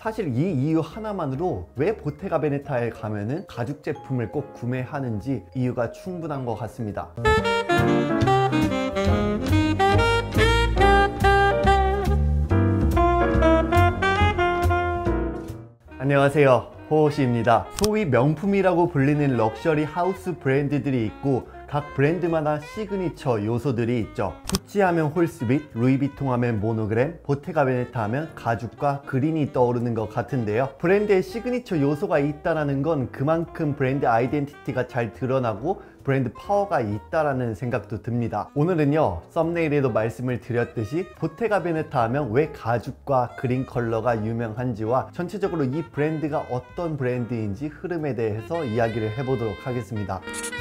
사실 이 이유 하나만으로 왜 보테가 베네타에 가면은 가죽 제품을 꼭 구매하는지 이유가 충분한 것 같습니다. 안녕하세요, 호호씨입니다. 소위 명품이라고 불리는 럭셔리 하우스 브랜드들이 있고 각 브랜드마다 시그니처 요소들이 있죠. 구찌 하면 홀스빗, 루이비통 하면 모노그램, 보테가 베네타 하면 가죽과 그린이 떠오르는 것 같은데요. 브랜드의 시그니처 요소가 있다는 건 그만큼 브랜드 아이덴티티가 잘 드러나고 브랜드 파워가 있다라는 생각도 듭니다. 오늘은요, 썸네일에도 말씀을 드렸듯이 보테가 베네타 하면 왜 가죽과 그린 컬러가 유명한지와 전체적으로 이 브랜드가 어떤 브랜드인지 흐름에 대해서 이야기를 해보도록 하겠습니다.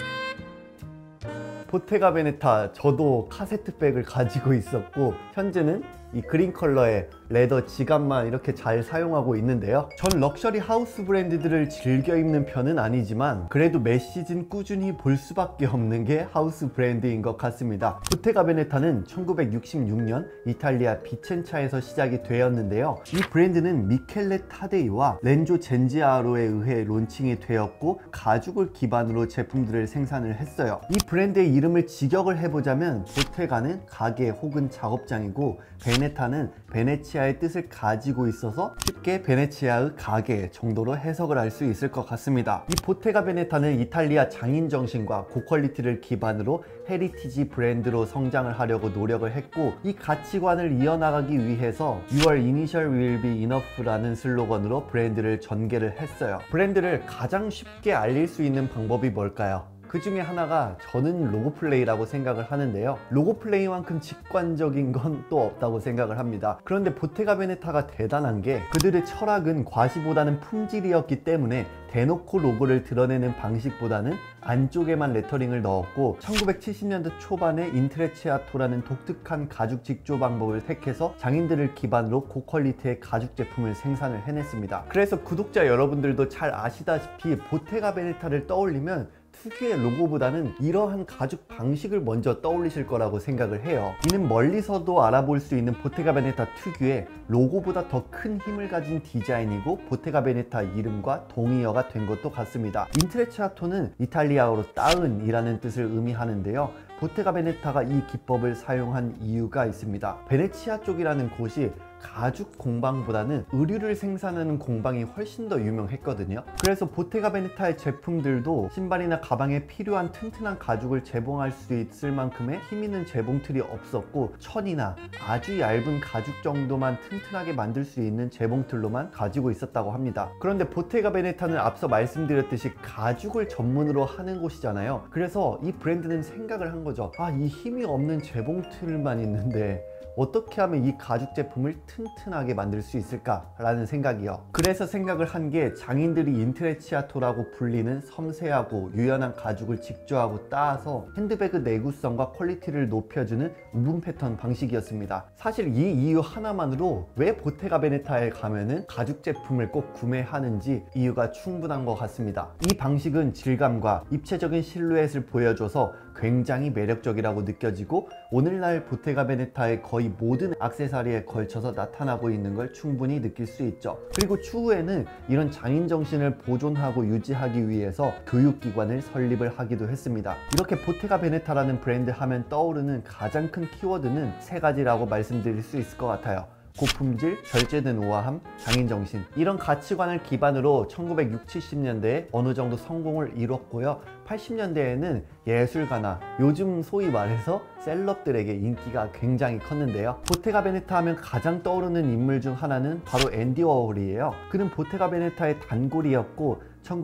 보테가 베네타, 저도 카세트백을 가지고 있었고 현재는 이 그린 컬러의 레더 지갑만 이렇게 잘 사용하고 있는데요. 전 럭셔리 하우스 브랜드들을 즐겨 입는 편은 아니지만 그래도 매 시즌 꾸준히 볼 수밖에 없는 게 하우스 브랜드인 것 같습니다. 보테가 베네타는 1966년 이탈리아 비첸차에서 시작이 되었는데요. 이 브랜드는 미켈레 타데이와 렌조 젠지아로에 의해 론칭이 되었고 가죽을 기반으로 제품들을 생산을 했어요. 이 브랜드의 이름을 직역을 해보자면 보테가는 가게 혹은 작업장이고 베네타는 베네치아의 뜻을 가지고 있어서 쉽게 베네치아의 가게 정도로 해석을 할 수 있을 것 같습니다. 이 보테가 베네타는 이탈리아 장인 정신과 고퀄리티를 기반으로 헤리티지 브랜드로 성장을 하려고 노력을 했고 이 가치관을 이어나가기 위해서 Your initial will be enough라는 슬로건으로 브랜드를 전개를 했어요. 브랜드를 가장 쉽게 알릴 수 있는 방법이 뭘까요? 그 중에 하나가 저는 로고 플레이라고 생각을 하는데요. 로고 플레이만큼 직관적인 건 또 없다고 생각을 합니다. 그런데 보테가 베네타가 대단한 게 그들의 철학은 과시보다는 품질이었기 때문에 대놓고 로고를 드러내는 방식보다는 안쪽에만 레터링을 넣었고 1970년대 초반에 인트레치아토라는 독특한 가죽 직조 방법을 택해서 장인들을 기반으로 고퀄리티의 가죽 제품을 생산을 해냈습니다. 그래서 구독자 여러분들도 잘 아시다시피 보테가 베네타를 떠올리면 특유의 로고보다는 이러한 가죽 방식을 먼저 떠올리실 거라고 생각을 해요. 이는 멀리서도 알아볼 수 있는 보테가 베네타 특유의 로고보다 더 큰 힘을 가진 디자인이고 보테가 베네타 이름과 동의어가 된 것도 같습니다. 인트레치아토는 이탈리아어로 따은이라는 뜻을 의미하는데요. 보테가 베네타가 이 기법을 사용한 이유가 있습니다. 베네치아 쪽이라는 곳이 가죽 공방보다는 의류를 생산하는 공방이 훨씬 더 유명했거든요. 그래서 보테가 베네타의 제품들도 신발이나 가방에 필요한 튼튼한 가죽을 제공할 수 있을 만큼의 힘있는 재봉틀이 없었고 천이나 아주 얇은 가죽 정도만 튼튼하게 만들 수 있는 재봉틀로만 가지고 있었다고 합니다. 그런데 보테가 베네타는 앞서 말씀드렸듯이 가죽을 전문으로 하는 곳이잖아요. 그래서 이 브랜드는 생각을 한 거죠. 이 힘이 없는 재봉틀만 있는데 어떻게 하면 이 가죽 제품을 튼튼하게 만들 수 있을까 라는 생각이요. 그래서 생각을 한 게 장인들이 인트레치아토라고 불리는 섬세하고 유연한 가죽을 직조하고 따서 핸드백의 내구성과 퀄리티를 높여주는 우분 패턴 방식이었습니다. 사실 이 이유 하나만으로 왜 보테가 베네타에 가면은 가죽 제품을 꼭 구매하는지 이유가 충분한 것 같습니다. 이 방식은 질감과 입체적인 실루엣을 보여줘서 굉장히 매력적이라고 느껴지고 오늘날 보테가 베네타의 거의 모든 액세서리에 걸쳐서 나타나고 있는 걸 충분히 느낄 수 있죠. 그리고 추후에는 이런 장인 정신을 보존하고 유지하기 위해서 교육기관을 설립을 하기도 했습니다. 이렇게 보테가 베네타라는 브랜드 하면 떠오르는 가장 큰 키워드는 세 가지라고 말씀드릴 수 있을 것 같아요. 고품질, 절제된 우아함, 장인정신. 이런 가치관을 기반으로 1960, 70년대에 어느 정도 성공을 이뤘고요. 80년대에는 예술가나 요즘 소위 말해서 셀럽들에게 인기가 굉장히 컸는데요. 보테가 베네타 하면 가장 떠오르는 인물 중 하나는 바로 앤디 워홀이에요. 그는 보테가 베네타의 단골이었고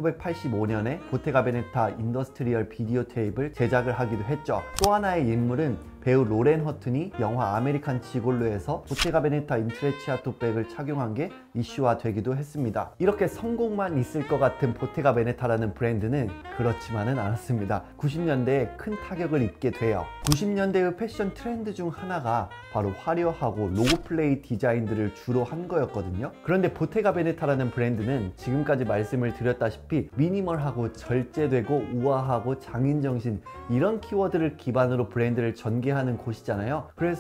1985년에 보테가 베네타 인더스트리얼 비디오 테이프를 제작을 하기도 했죠. 또 하나의 인물은 배우 로렌 허튼이 영화 아메리칸 지골로에서 보테가 베네타 인트레치아토 백을 착용한 게 이슈화 되기도 했습니다. 이렇게 성공만 있을 것 같은 보테가 베네타라는 브랜드는 그렇지만은 않았습니다. 90년대에 큰 타격을 입게 돼요. 90년대의 패션 트렌드 중 하나가 바로 화려하고 로고 플레이 디자인들을 주로 한 거였거든요. 그런데 보테가 베네타라는 브랜드는 지금까지 말씀을 드렸다시피 미니멀하고 절제되고 우아하고 장인정신 이런 키워드를 기반으로 브랜드를 전개하는 곳이잖아요. 그래서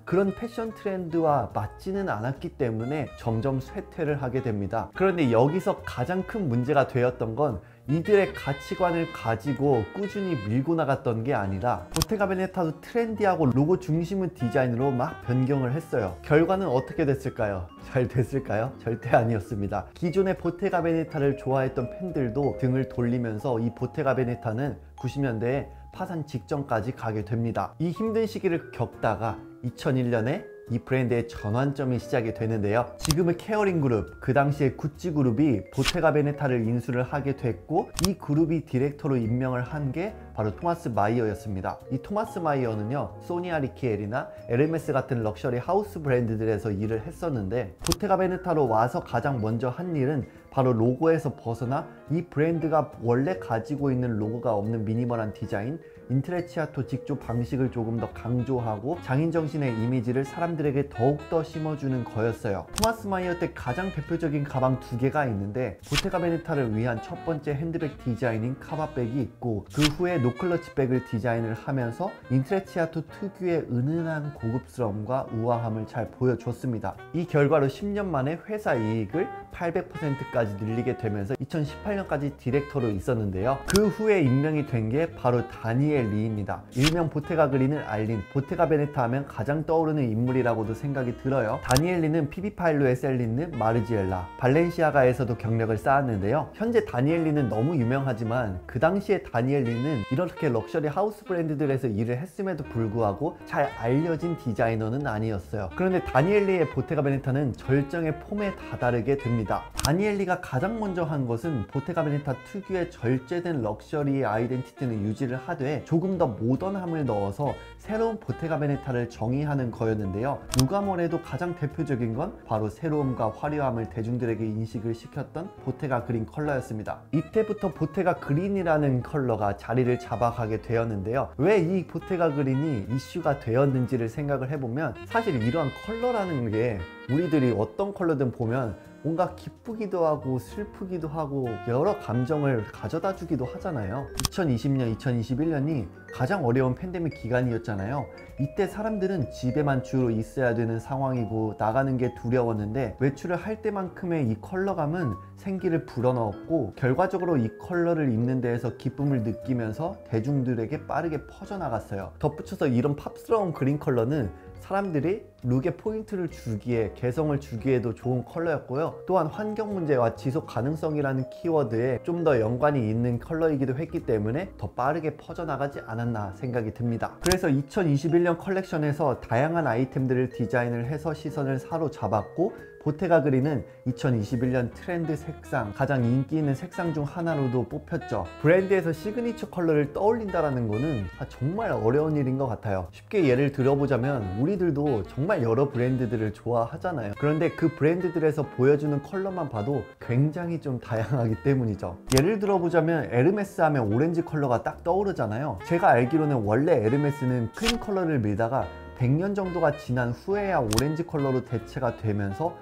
그런 패션 트렌드와 맞지는 않았기 때문에 점점 쇠퇴를 하게 됩니다. 그런데 여기서 가장 큰 문제가 되었던 건 이들의 가치관을 가지고 꾸준히 밀고 나갔던 게 아니라 보테가 베네타도 트렌디하고 로고 중심의 디자인으로 막 변경을 했어요. 결과는 어떻게 됐을까요? 잘 됐을까요? 절대 아니었습니다. 기존의 보테가 베네타를 좋아했던 팬들도 등을 돌리면서 이 보테가 베네타는 90년대에 파산 직전까지 가게 됩니다. 이 힘든 시기를 겪다가 2001년에 이 브랜드의 전환점이 시작이 되는데요. 지금의 케어링 그룹, 그 당시에 구찌 그룹이 보테가 베네타를 인수를 하게 됐고, 이 그룹이 디렉터로 임명을 한 게 바로 토마스 마이어였습니다. 이 토마스 마이어는요, 소니 아리키엘이나 에르메스 같은 럭셔리 하우스 브랜드들에서 일을 했었는데, 보테가 베네타로 와서 가장 먼저 한 일은 바로 로고에서 벗어나 이 브랜드가 원래 가지고 있는 로고가 없는 미니멀한 디자인, 인트레치아토 직조 방식을 조금 더 강조하고 장인정신의 이미지를 사람들에게 더욱더 심어주는 거였어요. 토마스 마이어 때 가장 대표적인 가방 두 개가 있는데, 보테가 베네타를 위한 첫 번째 핸드백 디자인인 카바백이 있고, 그 후에 노클러치 백을 디자인을 하면서 인트레치아토 특유의 은은한 고급스러움과 우아함을 잘 보여줬습니다. 이 결과로 10년 만에 회사 이익을 800%까지 늘리게 되면서 2018년까지 디렉터로 있었는데요. 그 후에 임명이 된 게 바로 다니엘 리입니다. 일명 보테가 그린을 알린 보테가 베네타 하면 가장 떠오르는 인물이라고도 생각이 들어요. 다니엘 리는 피비파일로의 셀린느, 마르지엘라, 발렌시아가에서도 경력을 쌓았는데요. 현재 다니엘 리는 너무 유명하지만 그 당시에 다니엘 리는 이렇게 럭셔리 하우스 브랜드들에서 일을 했음에도 불구하고 잘 알려진 디자이너는 아니었어요. 그런데 다니엘 리의 보테가 베네타는 절정의 폼에 다다르게 됩니다. 다니엘 리가 가장 먼저 한 것은 보테가 베네타 특유의 절제된 럭셔리의 아이덴티티는 유지를 하되 조금 더 모던함을 넣어서 새로운 보테가 베네타를 정의하는 거였는데요. 누가 뭐래도 가장 대표적인 건 바로 새로움과 화려함을 대중들에게 인식을 시켰던 보테가 그린 컬러였습니다. 이때부터 보테가 그린이라는 컬러가 자리를 잡아가게 되었는데요. 왜 이 보테가 그린이 이슈가 되었는지를 생각을 해보면, 사실 이러한 컬러라는 게 우리들이 어떤 컬러든 보면 뭔가 기쁘기도 하고 슬프기도 하고 여러 감정을 가져다 주기도 하잖아요. 2020년, 2021년이 가장 어려운 팬데믹 기간이었잖아요. 이때 사람들은 집에만 주로 있어야 되는 상황이고 나가는 게 두려웠는데, 외출을 할 때만큼의 이 컬러감은 생기를 불어넣었고, 결과적으로 이 컬러를 입는 데에서 기쁨을 느끼면서 대중들에게 빠르게 퍼져나갔어요. 덧붙여서 이런 팝스러운 그린 컬러는 사람들이 룩에 포인트를 주기에, 개성을 주기에도 좋은 컬러였고요. 또한 환경 문제와 지속 가능성이라는 키워드에 좀 더 연관이 있는 컬러이기도 했기 때문에 더 빠르게 퍼져나가지 않았나 생각이 듭니다. 그래서 2021년 컬렉션에서 다양한 아이템들을 디자인을 해서 시선을 사로잡았고, 보테가 그린은 2021년 트렌드 색상, 가장 인기 있는 색상 중 하나로도 뽑혔죠. 브랜드에서 시그니처 컬러를 떠올린다는 거는 정말 어려운 일인 것 같아요. 쉽게 예를 들어보자면, 우리들도 정말 여러 브랜드들을 좋아하잖아요. 그런데 그 브랜드들에서 보여주는 컬러만 봐도 굉장히 좀 다양하기 때문이죠. 예를 들어보자면 에르메스 하면 오렌지 컬러가 딱 떠오르잖아요. 제가 알기로는 원래 에르메스는 크림 컬러를 밀다가 100년 정도가 지난 후에야 오렌지 컬러로 대체가 되면서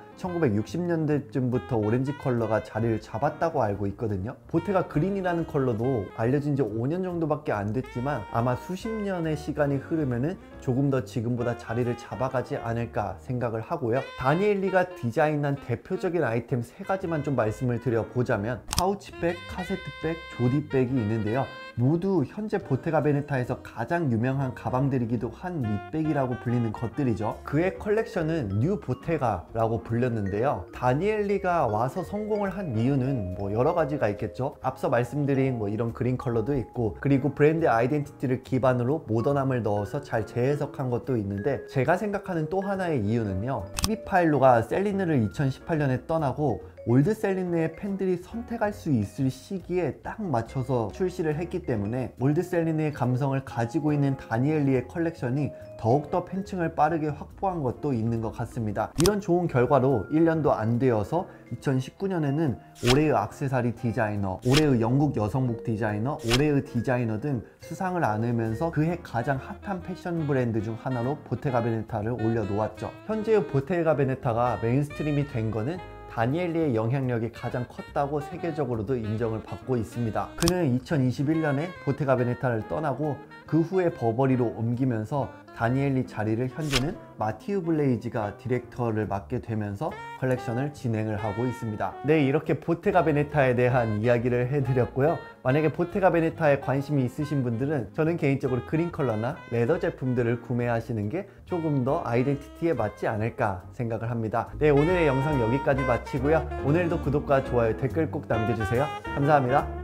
1960년대쯤부터 오렌지 컬러가 자리를 잡았다고 알고 있거든요. 보테가 그린이라는 컬러도 알려진 지 5년 정도밖에 안 됐지만 아마 수십 년의 시간이 흐르면은 조금 더 지금보다 자리를 잡아가지 않을까 생각을 하고요. 다니엘 리가 디자인한 대표적인 아이템 3가지만 좀 말씀을 드려보자면, 파우치백, 카세트백, 조디백이 있는데요. 모두 현재 보테가 베네타에서 가장 유명한 가방들이기도 한 립백이라고 불리는 것들이죠. 그의 컬렉션은 뉴 보테가라고 불렸는데요. 다니엘 리가 와서 성공을 한 이유는 여러 가지가 있겠죠. 앞서 말씀드린 이런 그린 컬러도 있고, 그리고 브랜드 아이덴티티를 기반으로 모던함을 넣어서 잘 재해석한 것도 있는데, 제가 생각하는 또 하나의 이유는요, 피비파일로가 셀린느를 2018년에 떠나고 올드 셀린느의 팬들이 선택할 수 있을 시기에 딱 맞춰서 출시를 했기 때문에 올드 셀린느의 감성을 가지고 있는 다니엘 리의 컬렉션이 더욱더 팬층을 빠르게 확보한 것도 있는 것 같습니다. 이런 좋은 결과로 1년도 안 되어서 2019년에는 올해의 액세서리 디자이너, 올해의 영국 여성복 디자이너, 올해의 디자이너 등 수상을 안으면서 그해 가장 핫한 패션 브랜드 중 하나로 보테가 베네타를 올려놓았죠. 현재의 보테가 베네타가 메인스트림이 된 거는 다니엘 리의 영향력이 가장 컸다고 세계적으로도 인정을 받고 있습니다. 그는 2021년에 보테가 베네타를 떠나고 그 후에 버버리로 옮기면서 다니엘리 자리를 현재는 마티우 블레이즈가 디렉터를 맡게 되면서 컬렉션을 진행을 하고 있습니다. 네, 이렇게 보테가 베네타에 대한 이야기를 해드렸고요. 만약에 보테가 베네타에 관심이 있으신 분들은 저는 개인적으로 그린 컬러나 레더 제품들을 구매하시는 게 조금 더 아이덴티티에 맞지 않을까 생각을 합니다. 네, 오늘의 영상 여기까지 마치고요. 오늘도 구독과 좋아요, 댓글 꼭 남겨주세요. 감사합니다.